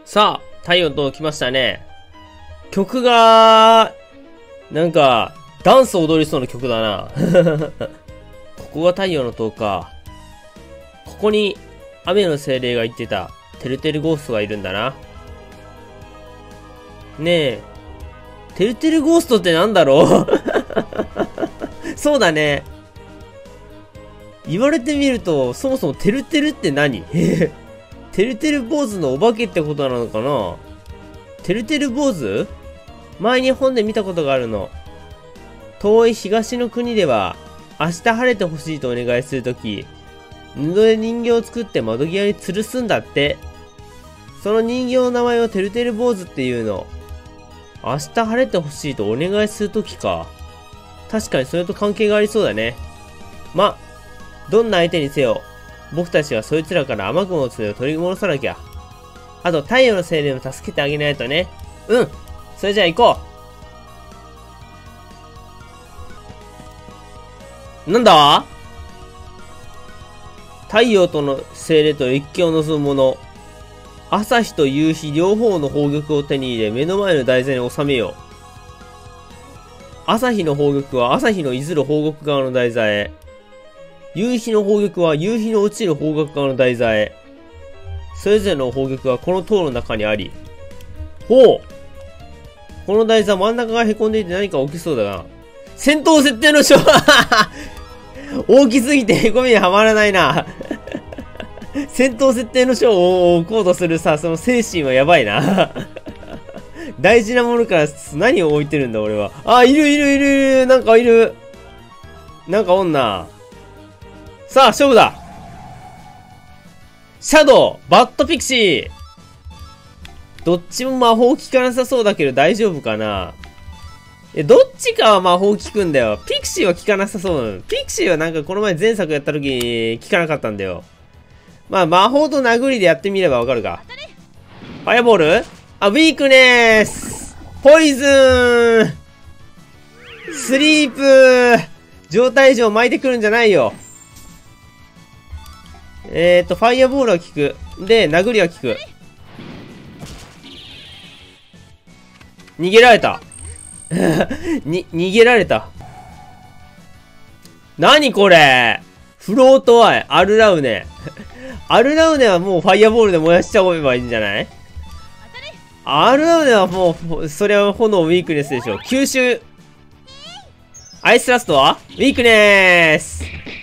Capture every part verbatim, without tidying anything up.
さあ、太陽の塔来ましたね。曲が、なんか、ダンス踊りそうな曲だな。ここが太陽の塔か。ここに、雨の精霊が言ってた、てるてるゴーストがいるんだな。ねえ、てるてるゴーストってなんだろう。そうだね。言われてみると、そもそもてるてるって何？てるてる坊主のお化けってことなのかな？てるてる坊主？前に本で見たことがあるの。遠い東の国では、明日晴れてほしいとお願いするとき、布で人形を作って窓際に吊るすんだって。その人形の名前をてるてる坊主っていうの。明日晴れてほしいとお願いするときか。確かにそれと関係がありそうだね。ま、どんな相手にせよ、僕たちはそいつらから雨雲の爪を取り戻さなきゃ。あと太陽の精霊も助けてあげないとね。うん。それじゃあ行こう。なんだ？太陽との精霊と一見を望む者。朝日と夕日両方の宝玉を手に入れ、目の前の台座に収めよう。朝日の宝玉は朝日のいずる宝玉側の台座へ。夕日の宝玉は夕日の落ちる宝玉側の台座へ。それぞれの宝玉はこの塔の中にあり。ほう。この台座真ん中が凹んでいて何か起きそうだな。戦闘設定の書大きすぎて凹みにはまらないな。戦闘設定の書を置こうとするさ、その精神はやばいな。大事なものから何を置いてるんだ俺は。あ、いるいるいるいる。なんかいる。なんかおんな。さあ、勝負だ。シャドウ、バッドピクシー。どっちも魔法効かなさそうだけど大丈夫かな。え、どっちかは魔法効くんだよ。ピクシーは効かなさそうなの。ピクシーはなんかこの前前作やった時に効かなかったんだよ。まあ、魔法と殴りでやってみればわかるか。ファイアボール？あ、ウィークネース！ポイズン！スリープ！状態異常巻いてくるんじゃないよ。えーと、ファイアボールは効く。で、殴りは効く。逃げられた。に、逃げられた。何これ？フロートアイ、アルラウネ。アルラウネはもうファイアボールで燃やしちゃおえばいいんじゃない？アルラウネはもう、それは炎ウィークネスでしょ。吸収。アイスラストはウィークネス。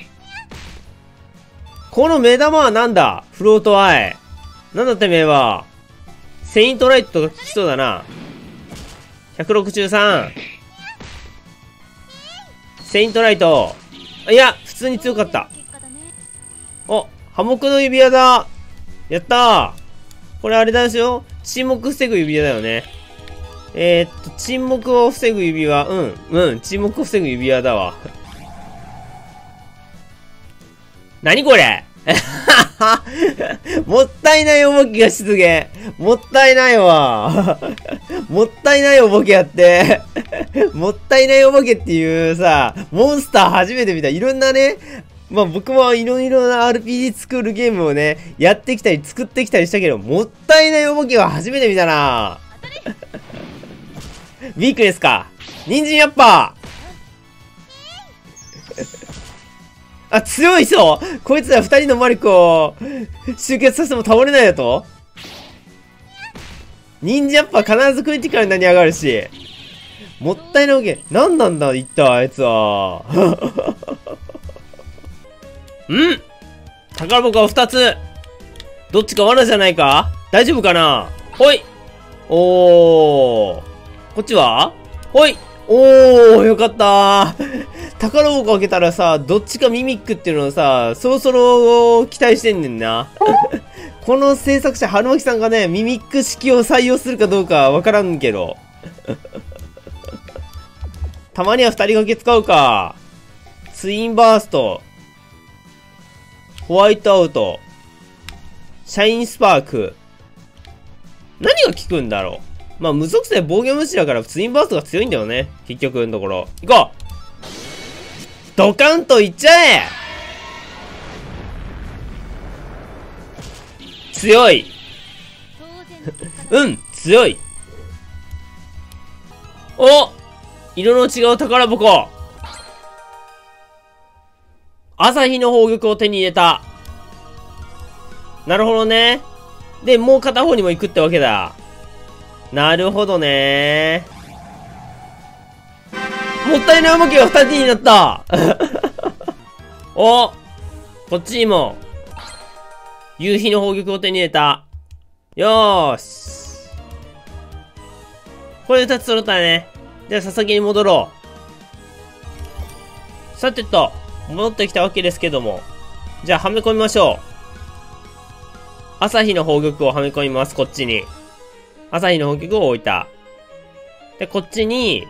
この目玉はなんだ？フロートアイ。なんだてめえは。セイントライトとか効きそうだな。ひゃくろくじゅうさん。セイントライト。いや、普通に強かった。お、破木の指輪だ。やったー。これあれだしよ。沈黙防ぐ指輪だよね。えー、っと、沈黙を防ぐ指輪。うん、うん、沈黙を防ぐ指輪だわ。何これもったいないお化けが出現。もったいないわ。もったいないお化けやって。もったいないお化けっていうさ、モンスター初めて見た。いろんなね、まあ僕もいろいろな アールピージー 作るゲームをね、やってきたり作ってきたりしたけど、もったいないお化けは初めて見たな。ウィークネスか。人参やっぱあ、強い人こいつら二人の魔力を集結させても倒れないだと？忍者やっぱ必ずクリティカルになり上がるし。もったいないわけ。なんなんだ、言ったあいつは。ん？宝箱は二つ。どっちか罠じゃないか？大丈夫かな？ほい。おー。こっちは？ほい。おー、よかったー。宝箱開けたらさ、どっちかミミックっていうのをさ、そろそろ期待してんねんな。この制作者、春巻さんがね、ミミック式を採用するかどうかわからんけど。たまには二人掛け使うか。ツインバースト。ホワイトアウト。シャインスパーク。何が効くんだろう。まあ、無属性防御無視だからツインバーストが強いんだよね。結局のところ。行こう！ドカンといっちゃえ！強い。 うん、強い。お、色の違う宝箱。朝日の宝玉を手に入れた。なるほどね。で、もう片方にも行くってわけだ。なるほどね。もったいない動きが二つになった。お、こっちにも夕日の宝玉を手に入れた。よーし。これ二つ揃ったね。じゃあ、佐々木に戻ろう。さてと、戻ってきたわけですけども。じゃあ、はめ込みましょう。朝日の宝玉をはめ込みます、こっちに。朝日の宝玉を置いた。で、こっちに、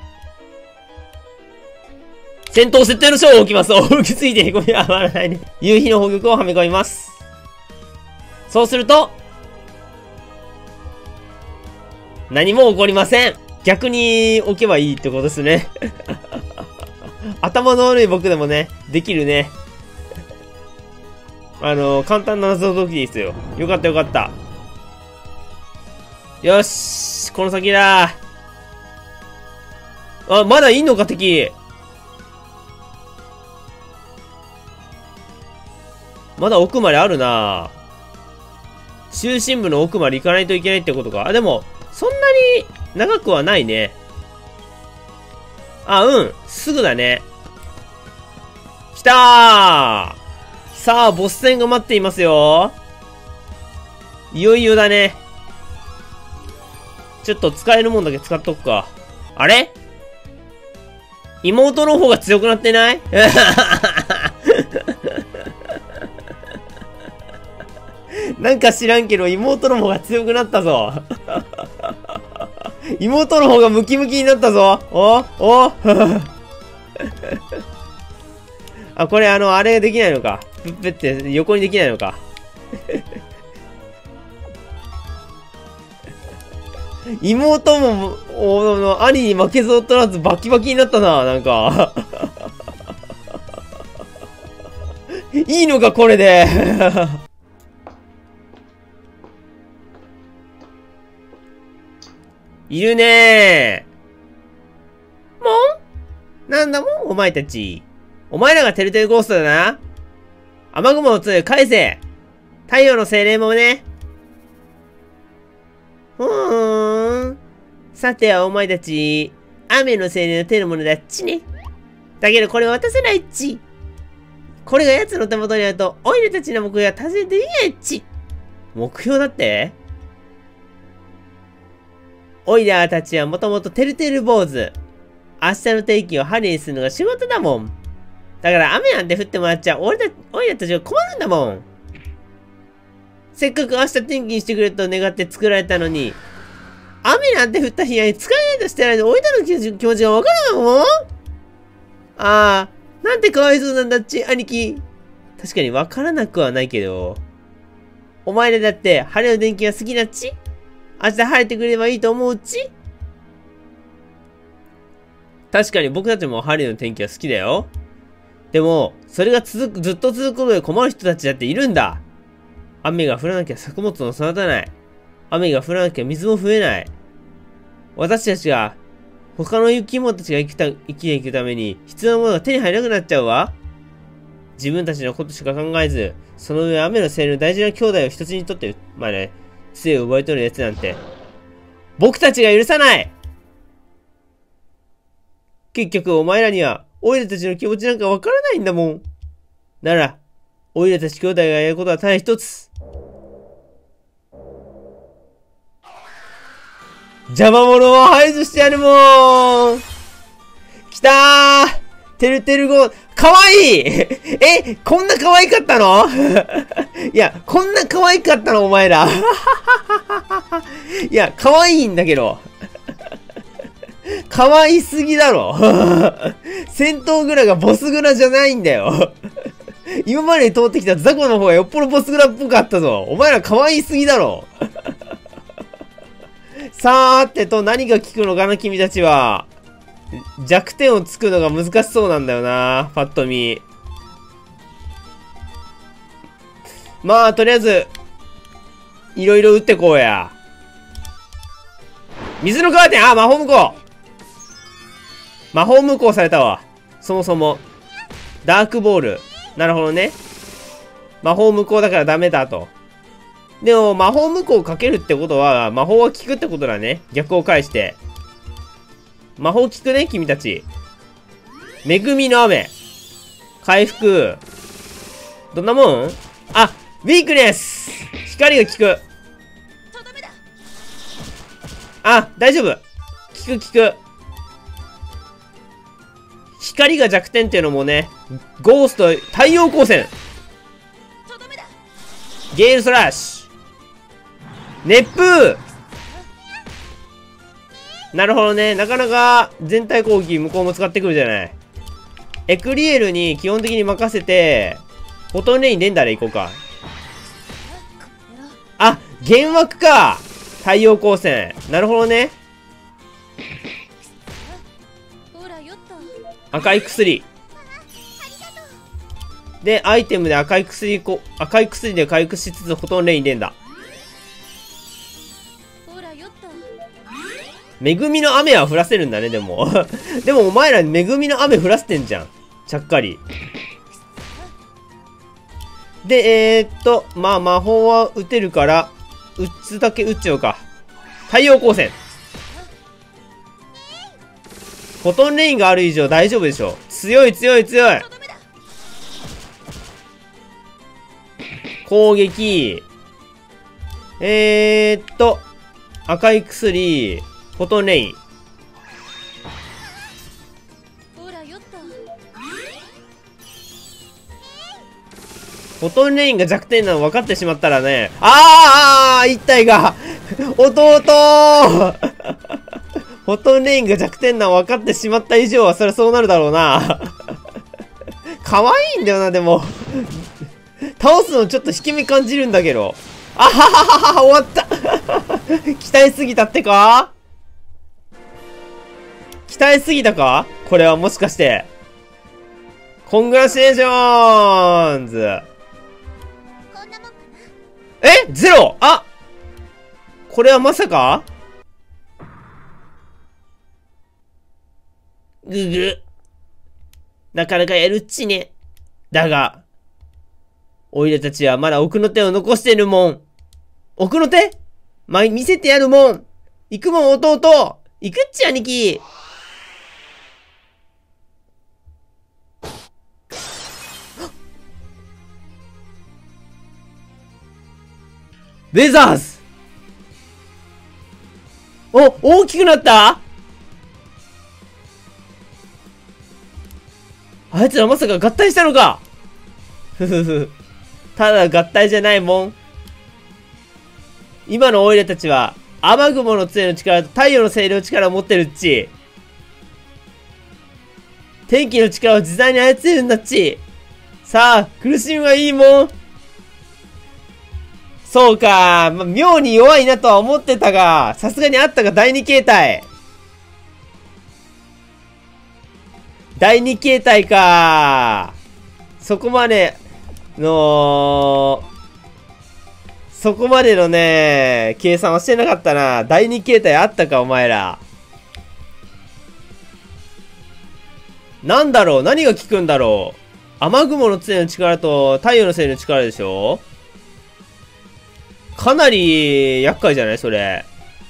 戦闘設定の章を置きます。置きすぎて、ごめん、上がらないね。夕日の宝玉をはめ込みます。そうすると、何も起こりません。逆に置けばいいってことですね。頭の悪い僕でもね、できるね。あの、簡単な謎解きですよ。よかったよかった。よし、この先だ。あ、まだいんのか、敵。まだ奥まであるな。中心部の奥まで行かないといけないってことか。あ、でも、そんなに長くはないね。あ、うん。すぐだね。来たー。さあ、ボス戦が待っていますよ。いよいよだね。ちょっと使えるもんだけ使っとくか。あれ？妹の方が強くなってない？なんか知らんけど、妹の方が強くなったぞ。妹の方がムキムキになったぞ。おおあ、これあの、あれできないのか。ぷっぺって横にできないのか。妹も、お、兄に負けず劣らずバキバキになったな、なんか。いいのか、これで。いるねー。もん？なんだもん、お前たち。お前らがてるてるゴーストだな。雨雲をつる、返せ。太陽の精霊もね。ふーん。さてはお前たち、雨の精霊の手のものだっちね。だけどこれは渡せないっち。これが奴の手元にあると、オイルたちの目標は達成できないっち。目標だって？オイラーたちはもともとてるてる坊主。明日の天気を晴れにするのが仕事だもん。だから雨なんて降ってもらっちゃ俺た、オイラたちが困るんだもん。せっかく明日天気にしてくれと願って作られたのに、雨なんて降った日に使えないとしてないとオイラの気持ちがわからんもん。ああ、なんてかわいそうなんだっち、兄貴。確かにわからなくはないけど。お前らだって晴れの天気が好きなっち？明日晴れてくれればいいと思うっち？確かに僕たちも晴れの天気は好きだよ。でも、それが続く、ずっと続くことで困る人たちだっているんだ。雨が降らなきゃ作物も育たない。雨が降らなきゃ水も増えない。私たちが、他の生き物たちが生きた、生きていくために必要なものが手に入らなくなっちゃうわ。自分たちのことしか考えず、その上雨の精霊の大事な兄弟を一つにとって、まあね、杖を奪い取る奴なんて、僕たちが許さない。結局お前らには、オイラたちの気持ちなんかわからないんだもん。なら、オイラたち兄弟がやることはただ一つ。邪魔者を排除してやるもん。きたー。てるてるご、かわいい。え、こんな可愛かったの？いや、こんな可愛かったのお前ら。いや、可愛いんだけど。可愛すぎだろ。戦闘グラがボスグラじゃないんだよ。今まで通ってきたザコの方がよっぽどボスグラっぽかったぞ。お前ら可愛すぎだろ。さーてと何が効くのかな君たちは。弱点をつくのが難しそうなんだよな。パッと見。まあ、とりあえず、いろいろ打ってこうや。 水のカーテン、あ、魔法無効。魔法無効されたわ。そもそも。ダークボール。なるほどね。魔法無効だからダメだと。でも、魔法無効かけるってことは、魔法は効くってことだね。逆を返して。魔法効くね、君たち。恵みの雨。回復。どんなもん？あ、ウィークネス！光が効く。あ、大丈夫。効く効く。光が弱点っていうのもね、ゴースト、太陽光線。ゲールスラッシュ。熱風！なるほどね。なかなか全体攻撃向こうも使ってくるじゃない。エクリエルに基本的に任せて、フォトンレインレンダーでいこうか。あ、幻惑か！太陽光線。なるほどね。赤い薬。で、アイテムで赤い薬こ、赤い薬で回復しつつ、フォトンレイン連打。恵みの雨は降らせるんだね、でも。でもお前ら恵みの雨降らせてんじゃん。ちゃっかり。で、えー、っと、まあ魔法は打てるから、打つだけ打っちゃおうか。太陽光線。フォトンレインがある以上大丈夫でしょ。強い強い強い。攻撃。えーっと、赤い薬、フォトンレイン。フォトンレインが弱点なの分かってしまったらね。あーあー一体が弟フォトンレインが弱点なの分かってしまった以上はそりゃそうなるだろうな可愛いんだよな、でも倒すのちょっと引け目感じるんだけど。あはははは終わった期待すぎたってか？期待すぎたか？これはもしかして。コングラチュレーションズ。え？ゼロ？あ！これはまさか？ぐぐ。なかなかやるっちね。だが、おいらたちはまだ奥の手を残してるもん。奥の手？ま、見せてやるもん。行くもん、弟。行くっち、兄貴。ウェザーズ！お、大きくなった？あいつらまさか合体したのか？ふふふ。ただ合体じゃないもん。今のオイラたちは、雨雲の杖の力と太陽の精霊の力を持ってるっち。天気の力を自在に操れるんだっち。さあ、苦しみはいいもん。そうか、ま、妙に弱いなとは思ってたが、さすがにあったがだいに形態。だいに形態か。そこまでの、そこまでのね、計算はしてなかったな。だいに形態あったか、お前ら。なんだろう、何が効くんだろう。雨雲の杖の力と太陽の精霊の力でしょ？かなり厄介じゃないそれ。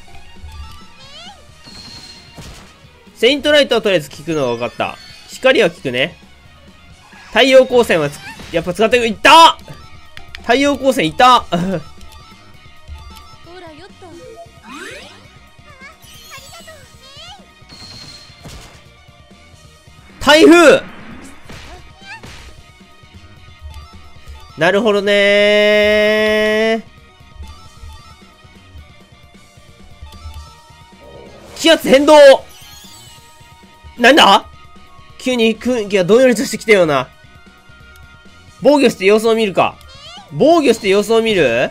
セイントライトはとりあえず効くのが分かった。光は効くね。太陽光線はつやっぱ使ってく。いった太陽光線いた台風。なるほどねー。気圧変動。なんだ？急に空気がどんよりとしてきたような。防御して様子を見るか。防御して様子を見る？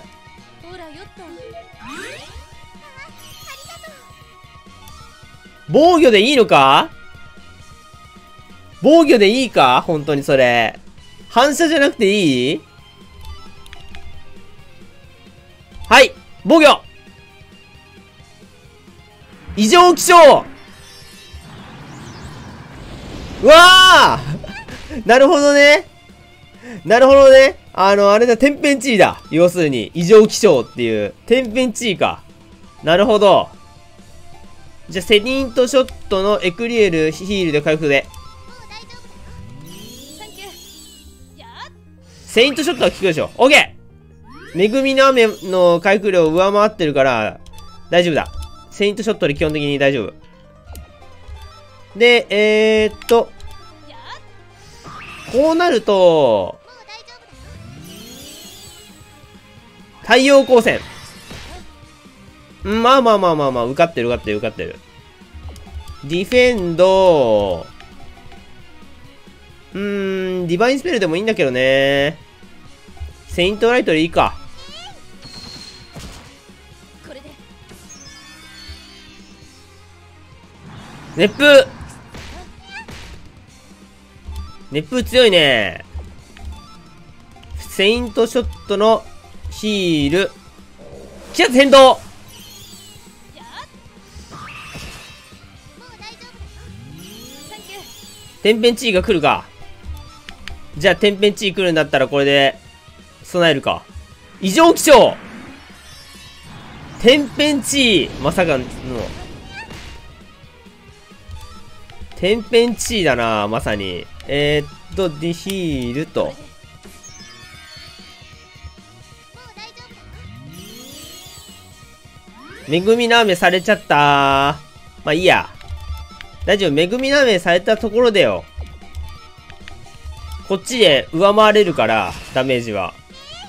防御でいいのか？防御でいいか？本当にそれ。反射じゃなくていい？はい、防御！ 異常気象。うわーなるほどね。なるほどね。あの、あれだ、天変地異だ。要するに、異常気象っていう。天変地異か。なるほど。じゃあ、セリントショットのエクリエルヒールで回復で。セイントショットは効くでしょ。オッケー。恵みの雨の回復量を上回ってるから、大丈夫だ。セイントショットで基本的に大丈夫。で、えーっと。こうなると、太陽光線。まあまあまあまあまあ、受かってる受かってる受かってる。ディフェンド、うーん、ディバインスペルでもいいんだけどね。セイントライトでいいか。熱風熱風強いね。セイントショットのヒール。気圧変動。天変地異が来るか。じゃあ天変地異来るんだったらこれで備えるか。異常気象。天変地異。まさかの。天変地異だな、まさに。えー、っと、ディヒールと。恵みの雨されちゃった。まあいいや。大丈夫。恵みの雨されたところでよ。こっちで上回れるから、ダメージは。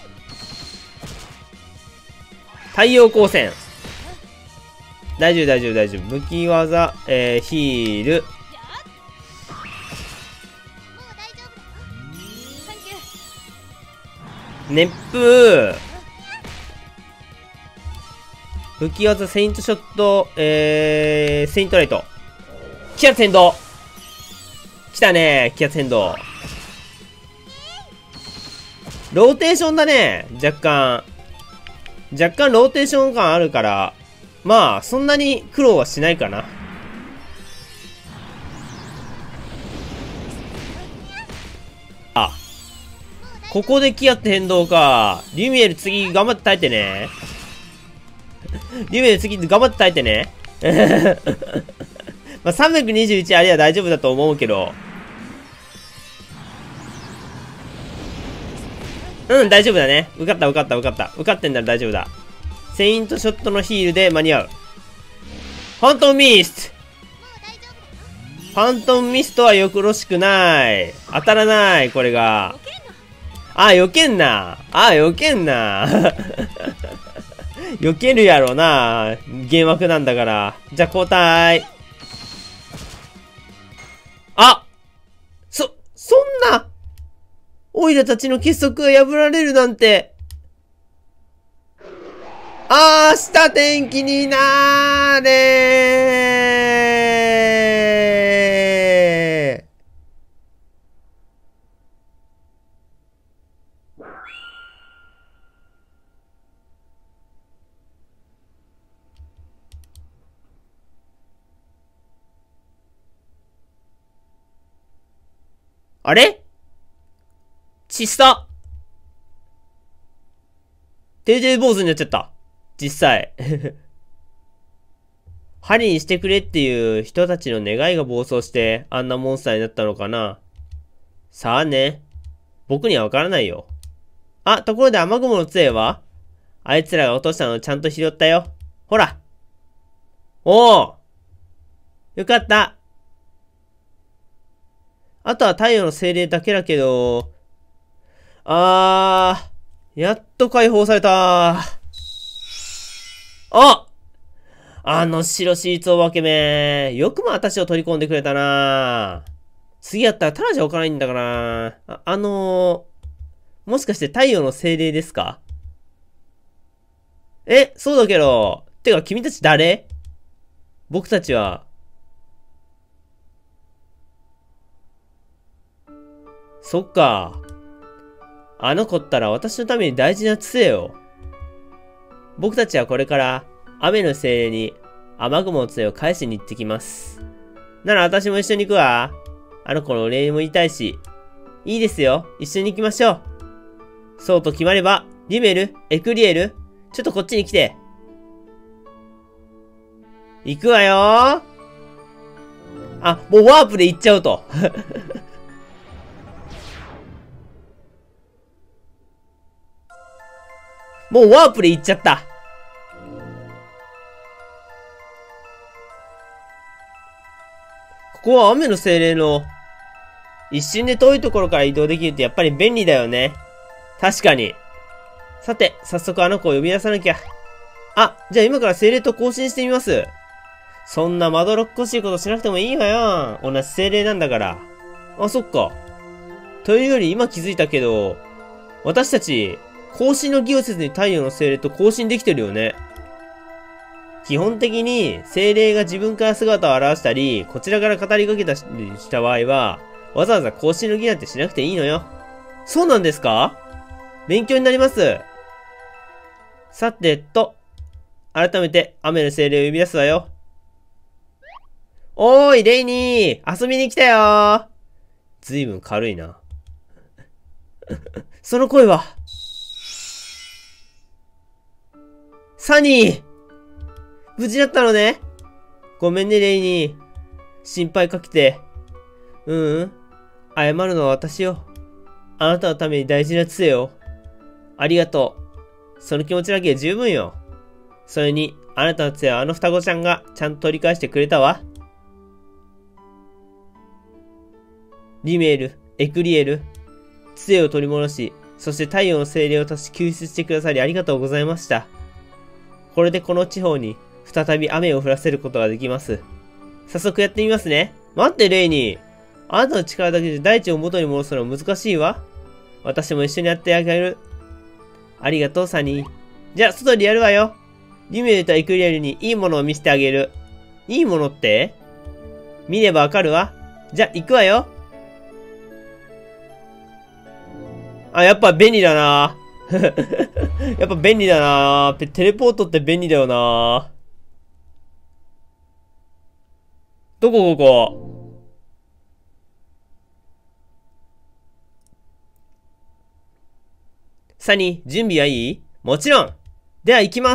太陽光線。大丈夫、大丈夫、大丈夫。武器技、えー、ヒール。熱風。武器技、セイントショット、えー、セイントライト。気圧変動。来たね、気圧変動。ローテーションだね、若干。若干ローテーション感あるから、まあ、そんなに苦労はしないかな。あ。ここで気圧変動か。リュミエル次頑張って耐えてね。リュミエル次頑張って耐えてね。まあ、さんびゃくにじゅういちあれは大丈夫だと思うけど。うん、大丈夫だね。受かった、受かった、受かった。受かってんなら大丈夫だ。セイントショットのヒールで間に合う。ファントムミスト。ファントムミストはよろしくない。当たらない、これが。あ、避けんな。あ、避けんな。避けるやろな。幻惑なんだから。じゃあ交代。あ、そ、そんな、オイラたちの結束が破られるなんて。あー、した天気になーれー。あれちっさ。てるてる坊主になっちゃった。実際。針にしてくれっていう人たちの願いが暴走してあんなモンスターになったのかな。さあね。僕にはわからないよ。あ、ところで雨雲の杖はあいつらが落としたのをちゃんと拾ったよ。ほら。おお。よかった。あとは太陽の精霊だけだけど、あー、やっと解放された。ああの白シーツお化けめ。よくも私を取り込んでくれたな。次やったらただじゃ置かないんだから。あ、あのー、もしかして太陽の精霊ですか？え、そうだけど。てか君たち誰？僕たちは、そっか。あの子ったら私のために大事な杖よ。僕たちはこれから雨の精霊に雨雲の杖を返しに行ってきます。なら私も一緒に行くわ。あの子のお礼も言いたいし。いいですよ。一緒に行きましょう。そうと決まれば、リメル、エクリエル、ちょっとこっちに来て。行くわよー。あ、もうワープで行っちゃうと。もうワープで行っちゃった。ここは雨の精霊の一瞬で遠いところから移動できるってやっぱり便利だよね。確かに。さて、早速あの子を呼び出さなきゃ。あ、じゃあ今から精霊と交信してみます。そんなまどろっこしいことしなくてもいいわよ。同じ精霊なんだから。あ、そっか。というより今気づいたけど、私たち、交信の儀をせずに太陽の精霊と交信できてるよね。基本的に精霊が自分から姿を現したり、こちらから語りかけたりした場合は、わざわざ交信の儀なんてしなくていいのよ。そうなんですか？勉強になります。さてと、改めて雨の精霊を呼び出すわよ。おーい、レイニー、遊びに来たよー。ずいぶん軽いな。その声は、サニー！無事だったのね。ごめんね、レイニー。心配かけて。ううん。謝るのは私よ。あなたのために大事な杖を。ありがとう。その気持ちだけで十分よ。それに、あなたの杖はあの双子ちゃんがちゃんと取り返してくれたわ。リメール、エクリエル、杖を取り戻し、そして太陽の精霊を足し救出してくださりありがとうございました。これでこの地方に再び雨を降らせることができます。早速やってみますね。待って、レイニー。あなたの力だけで大地を元に戻すのは難しいわ。私も一緒にやってあげる。ありがとう、サニー。じゃあ、外でやるわよ。リメールとエクリエルにいいものを見せてあげる。いいものって？見ればわかるわ。じゃあ、行くわよ。あ、やっぱ便利だな。やっぱ便利だな。テレポートって便利だよな。どこここ？サニー、準備はいい？もちろん。では行きます。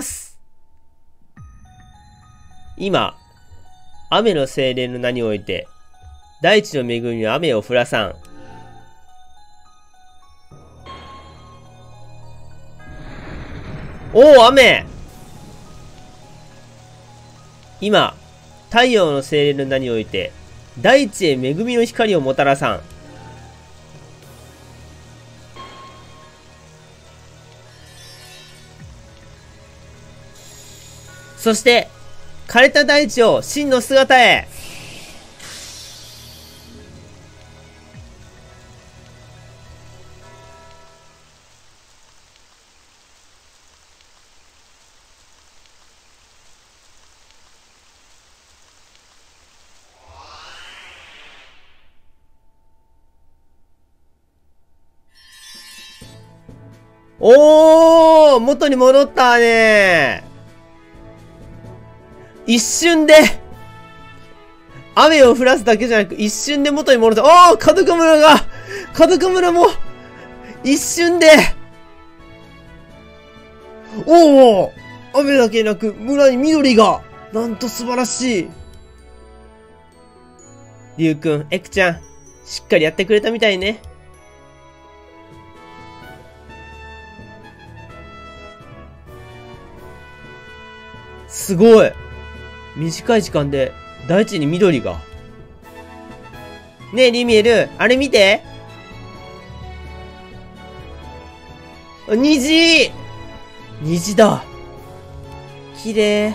今、雨の精霊の名において、大地の恵みは雨を降らさん。おお、雨！今、太陽の精霊の名において、大地へ恵みの光をもたらさん。そして、枯れた大地を真の姿へ。おー、元に戻ったね。一瞬で、雨を降らすだけじゃなく、一瞬で元に戻った。おー、カドカ村が、カドカ村も、一瞬で、おー、雨だけなく、村に緑が、なんと素晴らしい。リュウくん、エクちゃん、しっかりやってくれたみたいね。すごい。短い時間で大地に緑が。ねえ、リミエル、あれ見て。虹！虹だ。綺麗。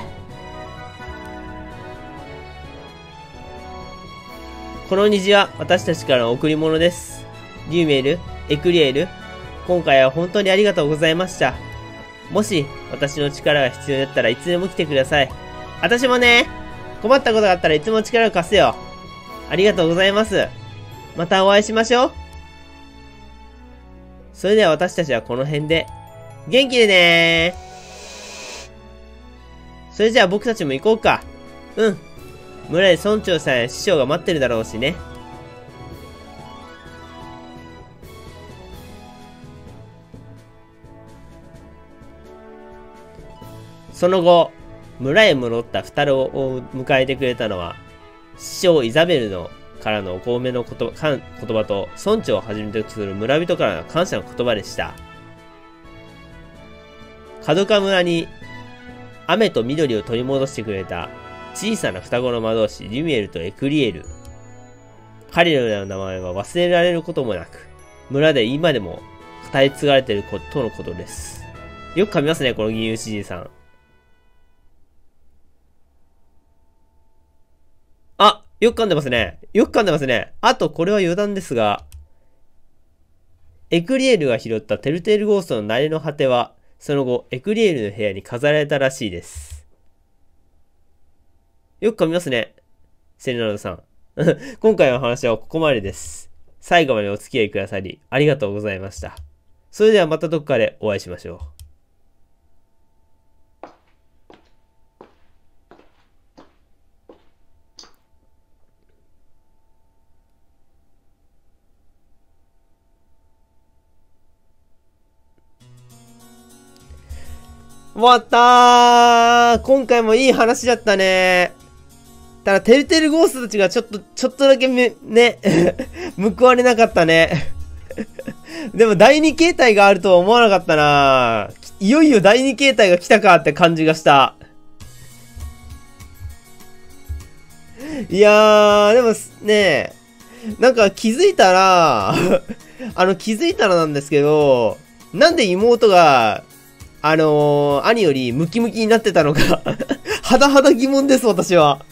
この虹は私たちからの贈り物です。リュウメール、エクリエル、今回は本当にありがとうございました。もし、私の力が必要だったらいつでも来てください。私もね、困ったことがあったらいつも力を貸すよ。ありがとうございます。またお会いしましょう。それでは私たちはこの辺で、元気でねー。それじゃあ僕たちも行こうか。 うん。村で村長さんや師匠が待ってるだろうしね。その後、村へ戻った二人を迎えてくれたのは、師匠イザベルのからのお米の言葉、言葉と、村長をはじめとする村人からの感謝の言葉でした。角川村に雨と緑を取り戻してくれた小さな双子の魔導士、リュミエルとエクリエル。彼らの名前は忘れられることもなく、村で今でも語り継がれていることのことです。よく噛みますね、この銀融詩人さん。あ、よく噛んでますね。よく噛んでますね。あと、これは余談ですが、エクリエルが拾ったテルテールゴーストの苗の果ては、その後、エクリエルの部屋に飾られたらしいです。よく噛みますね。セレナルドさん。今回の話はここまでです。最後までお付き合いくださり、ありがとうございました。それではまたどこかでお会いしましょう。終わったー。今回もいい話だったね。ただ、てるてるゴーストたちがちょっと、ちょっとだけめ、ね、報われなかったね。でも、だいに形態があるとは思わなかったないよいよだいに形態が来たかって感じがした。いやー、でもね、なんか気づいたら、あの、気づいたらなんですけど、なんで妹が、あのー、兄よりムキムキになってたのか、はだはだ疑問です、私は。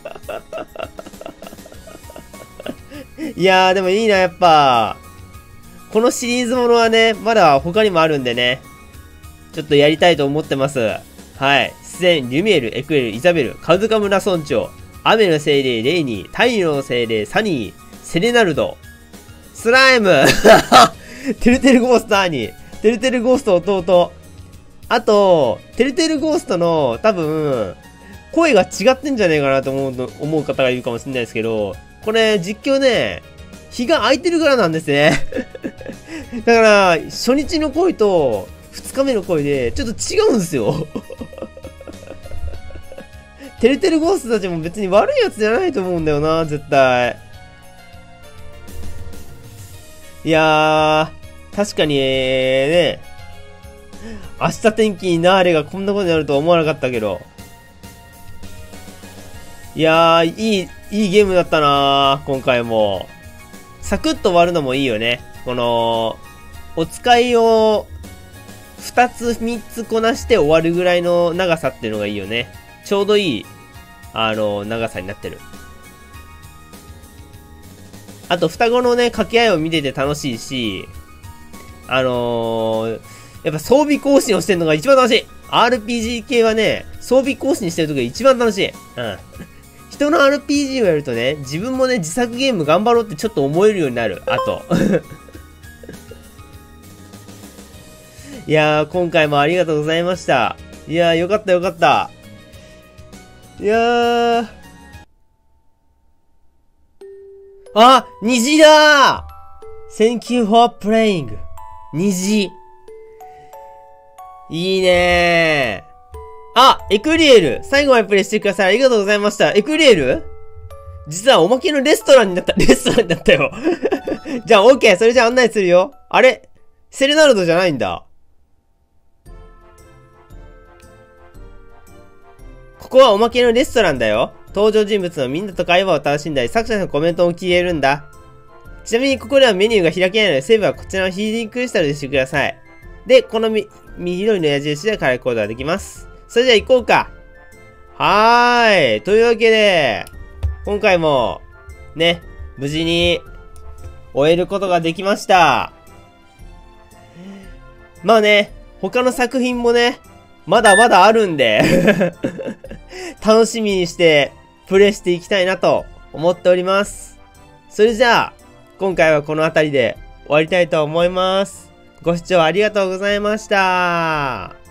いやー、でもいいな、やっぱ。このシリーズものはね、まだ他にもあるんでね。ちょっとやりたいと思ってます。はい。出演、リュミエル、エクエル、イザベル、カズカ村村長、雨の精霊、レイニー、太陽の精霊、サニー、セレナルド、スライムてるてるゴースト兄、てるてるゴースト弟。あと、てるてるゴーストの多分、声が違ってんじゃねえかなと思う、思う方がいるかもしれないですけど、これ実況ね、日が空いてるからなんですね。だから、初日の声と二日目の声でちょっと違うんですよ。てるてるゴーストたちも別に悪いやつじゃないと思うんだよな、絶対。いやー、確かにね、明日天気にナーレがこんなことになるとは思わなかったけど。いやー、いい、いいゲームだったなー、今回も。サクッと終わるのもいいよね。この、お使いを二つ三つこなして終わるぐらいの長さっていうのがいいよね。ちょうどいい、あの、長さになってる。あと、双子のね、掛け合いを見てて楽しいし、あのー、やっぱ装備更新をしてるのが一番楽しい。アールピージー 系はね、装備更新してる時が一番楽しい。うん。人の アールピージー をやるとね、自分もね、自作ゲーム頑張ろうってちょっと思えるようになる。あと。いやー、今回もありがとうございました。いやー、よかったよかった。いやー。あ、虹だー !Thank you for playing. 虹。いいねー。あ、エクリエル最後までプレイしてください。ありがとうございました。エクリエル実はおまけのレストランになった。レストランになったよ。じゃあ、オッケー。それじゃあ案内するよ。あれセレナルドじゃないんだ。ここはおまけのレストランだよ。登場人物のみんなと会話を楽しんだり、作者のコメントも聞けるんだ。ちなみにここではメニューが開けないので、セーブはこちらのヒーリングクリスタルでしてください。で、このみ、緑の矢印で変えることができます。それじゃあ行こうか。はーい。というわけで、今回も、ね、無事に終えることができました。まあね、他の作品もね、まだまだあるんで、楽しみにしてプレイしていきたいなと思っております。それじゃあ、今回はこの辺りで終わりたいと思います。ご視聴ありがとうございました。